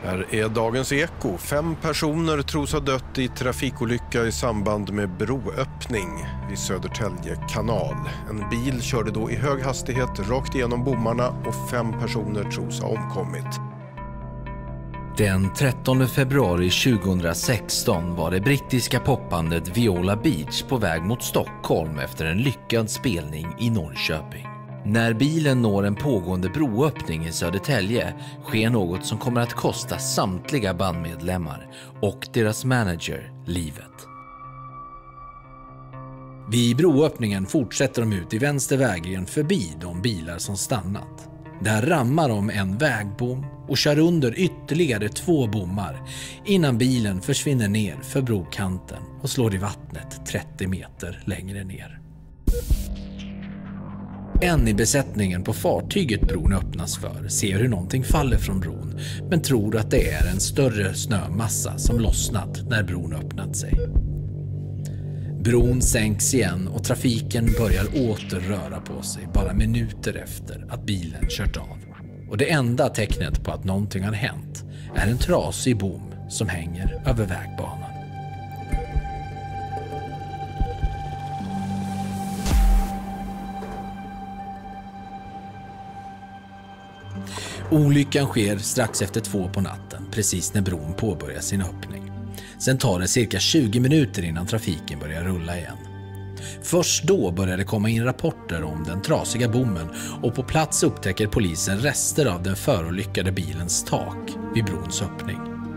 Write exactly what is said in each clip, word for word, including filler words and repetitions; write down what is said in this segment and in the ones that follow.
Här är Dagens Eko. Fem personer tros ha dött i trafikolycka i samband med broöppning vid Södertälje kanal. En bil körde då i hög hastighet rakt igenom bommarna och fem personer tros ha omkommit. Den trettonde februari tjugohundrasexton var det brittiska popbandet Viola Beach på väg mot Stockholm efter en lyckad spelning i Norrköping. När bilen når en pågående broöppning i Södertälje sker något som kommer att kosta samtliga bandmedlemmar och deras manager livet. Vid broöppningen fortsätter de ut i vänster vägren förbi de bilar som stannat. Där rammar de en vägbom och kör under ytterligare två bommar innan bilen försvinner ner för brokanten och slår i vattnet trettio meter längre ner. En i besättningen på fartyget bron öppnas för ser hur någonting faller från bron men tror att det är en större snömassa som lossnat när bron öppnat sig. Bron sänks igen och trafiken börjar åter röra på sig bara minuter efter att bilen kört av. Och det enda tecknet på att någonting har hänt är en trasig bom som hänger över vägbanan. Olyckan sker strax efter två på natten, precis när bron påbörjar sin öppning. Sen tar det cirka tjugo minuter innan trafiken börjar rulla igen. Först då börjar det komma in rapporter om den trasiga bommen och på plats upptäcker polisen rester av den förolyckade bilens tak vid brons öppning.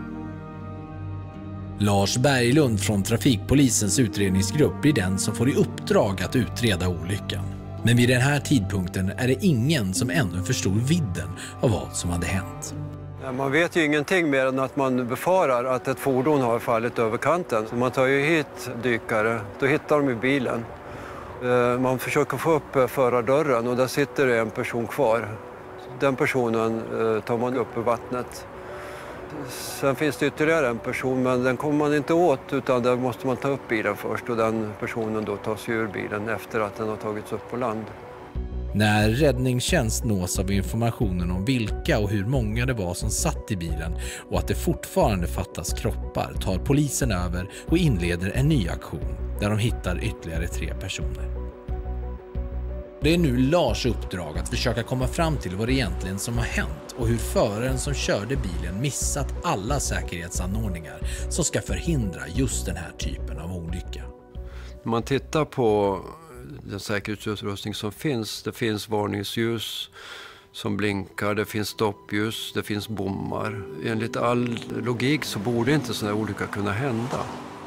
Lars Berglund från Trafikpolisens utredningsgrupp blir den som får i uppdrag att utreda olyckan. Men vid den här tidpunkten är det ingen som ännu förstod vidden av vad som hade hänt. Man vet ju ingenting mer än att man befarar att ett fordon har fallit över kanten. Så man tar ju hit dykare, då hittar de i bilen. Man försöker få upp förardörren och där sitter det en person kvar. Den personen tar man upp ur vattnet. Sen finns det ytterligare en person, men den kommer man inte åt utan där måste man ta upp bilen först och den personen då tas ur bilen efter att den har tagits upp på land. När räddningstjänst nås av informationen om vilka och hur många det var som satt i bilen och att det fortfarande fattas kroppar tar polisen över och inleder en ny aktion där de hittar ytterligare tre personer. Det är nu Lars uppdrag att försöka komma fram till vad det egentligen som har hänt och hur föraren som körde bilen missat alla säkerhetsanordningar som ska förhindra just den här typen av olycka. När man tittar på den säkerhetsutrustning som finns, det finns varningsljus som blinkar, det finns stoppljus, det finns bommar. Enligt all logik så borde inte sån här olycka kunna hända.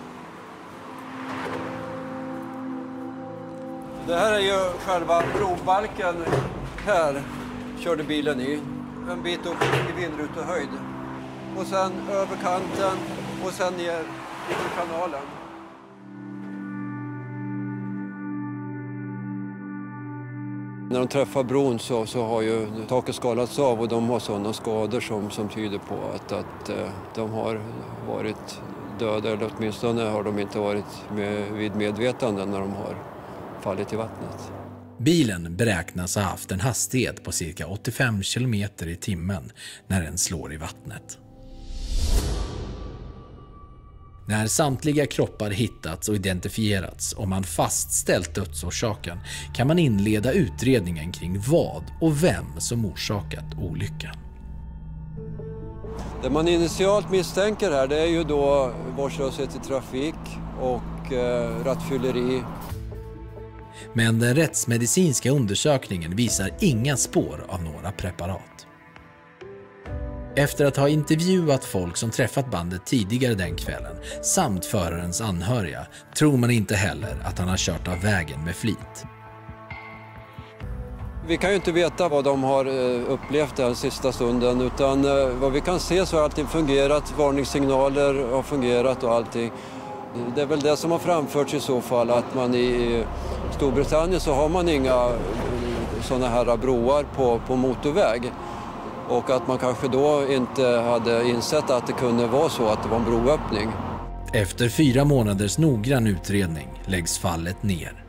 Det här är ju själva brobalken. Här körde bilen i. En bit upp i vindrutehöjd. Och sen över kanten och sen ner i kanalen. När de träffar bron så, så har ju taket skalats av och de har sådana skador som, som tyder på att, att de har varit döda. Eller åtminstone har de inte varit med, vid medvetande när de har fallit i vattnet. Bilen beräknas ha haft en hastighet på cirka åttiofem kilometer i timmen när den slår i vattnet. När samtliga kroppar hittats och identifierats och man fastställt dödsorsaken kan man inleda utredningen kring vad och vem som orsakat olyckan. Det man initialt misstänker här det är ju då vårdslöshet i trafik och eh, rattfylleri. Men den rättsmedicinska undersökningen visar inga spår av några preparat. Efter att ha intervjuat folk som träffat bandet tidigare den kvällen samt förarens anhöriga tror man inte heller att han har kört av vägen med flit. Vi kan ju inte veta vad de har upplevt den sista stunden utan vad vi kan se så har allting fungerat, varningssignaler har fungerat och allting. Det är väl det som har framförts i så fall att man i Storbritannien så har man inga sådana här broar på, på motorväg. Och att man kanske då inte hade insett att det kunde vara så att det var en broöppning. Efter fyra månaders noggrann utredning läggs fallet ner.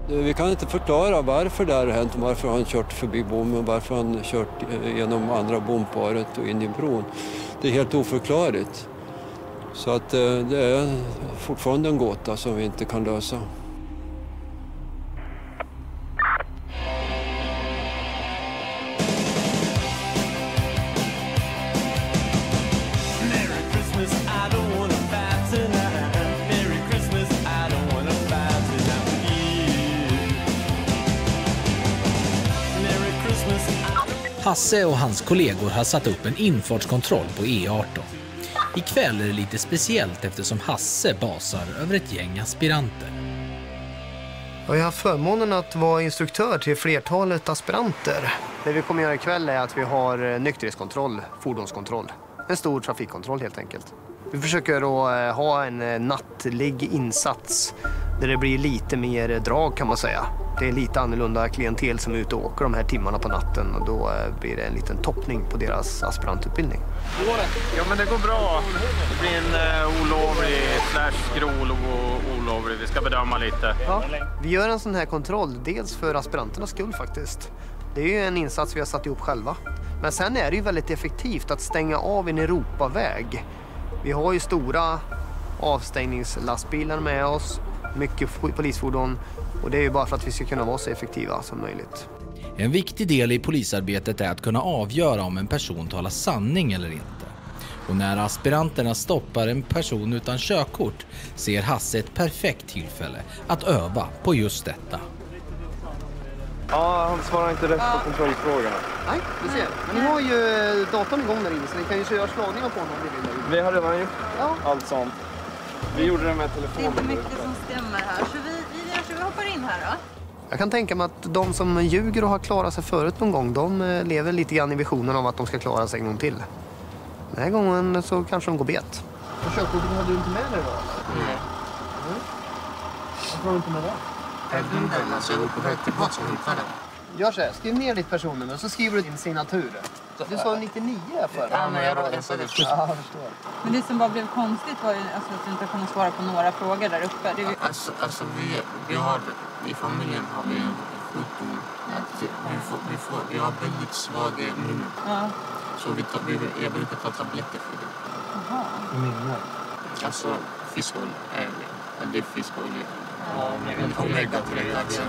Vi kan inte förklara varför det har hänt, varför han kört förbi bommen, varför han kört genom andra bomparet och in i bron. Det är helt oförklarligt. Så att det är fortfarande en gåta som vi inte kan lösa. Hasse och hans kollegor har satt upp en infartskontroll på E arton. Ikväll är det lite speciellt eftersom Hasse basar över ett gäng aspiranter. Jag har haft förmånen att vara instruktör till flertalet aspiranter. Det vi kommer göra ikväll är att vi har nykterhetskontroll, fordonskontroll. En stor trafikkontroll helt enkelt. Vi försöker då ha en nattlig insats där det blir lite mer drag kan man säga. Det är lite annorlunda klientel som är ute och åker de här timmarna på natten och då blir det en liten toppning på deras aspirantutbildning. Ja men det går bra. Det blir en uh, olovlig slash grov och olovlig. Vi ska bedöma lite. Ja. Vi gör en sån här kontroll dels för aspiranternas skull faktiskt. Det är ju en insats vi har satt ihop själva. Men sen är det ju väldigt effektivt att stänga av en Europaväg. Vi har ju stora avstängningslastbilar med oss, mycket polisfordon och det är ju bara för att vi ska kunna vara så effektiva som möjligt. En viktig del i polisarbetet är att kunna avgöra om en person talar sanning eller inte. Och när aspiranterna stoppar en person utan körkort ser Hasse ett perfekt tillfälle att öva på just detta. Ja, han svarar inte rätt på kontrollfrågorna. Nej, du ser. Men ni har ju datorn igång där inne så ni kan ju köra slagningar på honom. Vi har redan gjort ja. allt sånt. Vi gjorde det med telefonen. Det är inte mycket som stämmer här. Så vi, vi, så vi hoppar in här då. Jag kan tänka mig att de som ljuger och har klarat sig förut någon gång, de lever lite grann i visionen om att de ska klara sig en gång till. Den här gången så kanske de går bet. Och körkortet hade du inte med dig då? Nej. Mm. Varför har du inte med det? Jag glömde den, alltså jag var på väg tillbaka och hittade den. Gör så här, skriv ner ditt personnummer och så skriver du din signatur. Du sa nittionio för. Ja, men jag råkade säga det. Ja, jag förstår. Men det som bara blev konstigt var ju alltså, att du inte kunde svara på några frågor där uppe. Det är... Alltså, alltså vi, vi har, i familjen har vi en sjukdom. Att vi, får, vi, får, vi har väldigt svaga minnen. Ja. Så vi tar, vi, jag brukar ta tabletter för det. Jaha. Minnen? Alltså fiskolja. Äh, det är fiskolja. Ja, men omega tre alltså.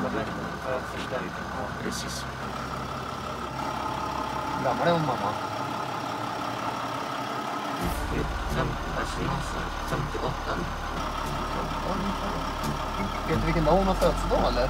Precis. Gammal är hon mamma? Fem, alltså femtioåtta. Vet du vilken dag hon har födelsedag eller?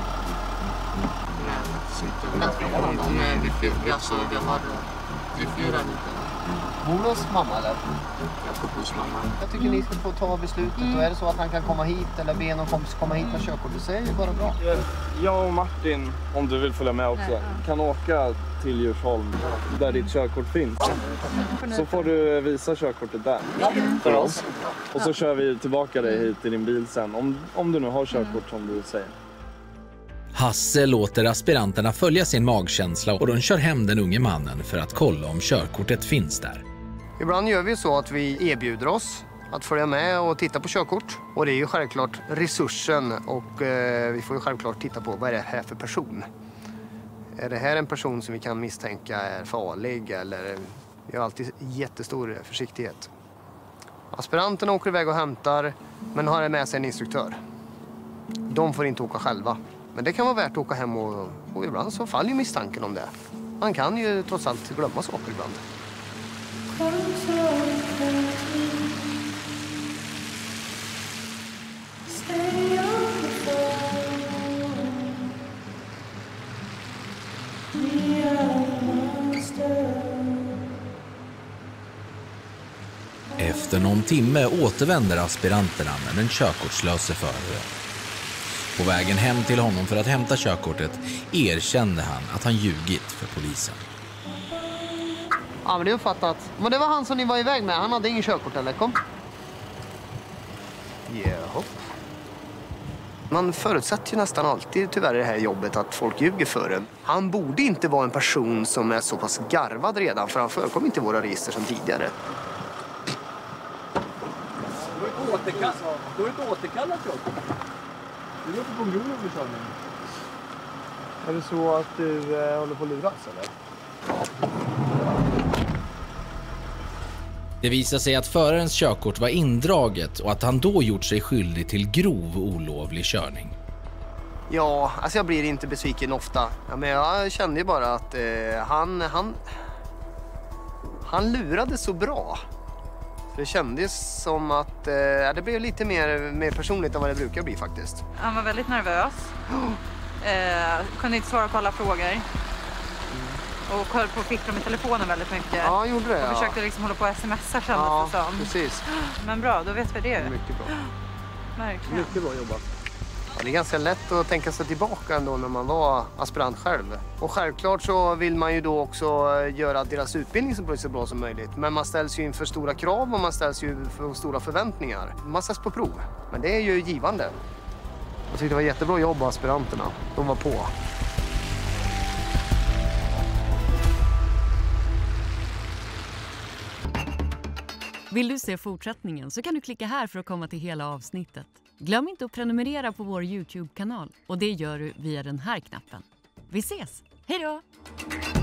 Nej, faktiskt inte. Men vi firar, alltså vi har, vi firar lite. Bor hos mamma eller? Jag bor hos mamma. Jag tycker ni ska få ta beslutet och är det så att han kan komma hit eller be någon kompis komma hit med körkort, du säger ju bara bra. Jag och Martin, om du vill följa med också, kan åka till Djursholm där ditt körkort finns. Så får du visa körkortet där för oss. Och så kör vi tillbaka dig hit till din bil sen, om, om du nu har körkort som du säger. Hasse låter aspiranterna följa sin magkänsla och de kör hem den unge mannen för att kolla om körkortet finns där. Ibland gör vi så att vi erbjuder oss att följa med och titta på körkort. Och det är ju självklart resursen och eh, vi får ju självklart titta på vad är det här för person. Är det här en person som vi kan misstänka är farlig eller vi har alltid jättestor försiktighet. Aspiranterna åker iväg och hämtar men har med sig en instruktör. De får inte åka själva. Men det kan vara värt att åka hem och, och ibland så faller ju misstanken om det. Man kan ju trots allt glömma saker ibland. Efter någon timme återvänder aspiranterna med den körkortslöse föraren. På vägen hem till honom för att hämta körkortet erkände han att han ljugit för polisen. Ja, men det är uppfattat. Men det var han som ni var iväg med. Han hade ingen körkort eller? Kom. Jaha. Man förutsätter ju nästan alltid tyvärr i det här jobbet att folk ljuger för en. Han borde inte vara en person som är så pass garvad redan för han förekom inte i våra register som tidigare. Du har inte återkallat körkort. Du låter på grov överkörning. Är det så att du eh, håller på att luras eller? Det visar sig att förarens körkort var indraget och att han då gjort sig skyldig till grov olovlig körning. Ja, alltså jag blir inte besviken ofta. Ja, men jag kände ju bara att eh, han, han, han lurade så bra. Det kändes som att eh, det blev lite mer, mer personligt än vad det brukar bli faktiskt. Han var väldigt nervös. Eh, kunde inte svara på alla frågor. Och höll på att fickla med telefonen väldigt mycket. Ja, gjorde det. Och Ja. försökte liksom hålla på att smsa kändes Ja, det som. precis. Men bra, då vet vi det. Mycket bra. Verkligen. Mycket bra jobbat. Ja, det är ganska lätt att tänka sig tillbaka ändå när man var aspirant själv. Och självklart så vill man ju då också göra deras utbildning så bra, så bra som möjligt. Men man ställs ju inför stora krav och man ställs ju för stora förväntningar. Man ställs på prov. Men det är ju givande. Jag tyckte det var jättebra jobb av aspiranterna. De var på. Vill du se fortsättningen så kan du klicka här för att komma till hela avsnittet. Glöm inte att prenumerera på vår YouTube-kanal och det gör du via den här knappen. Vi ses! Hej då!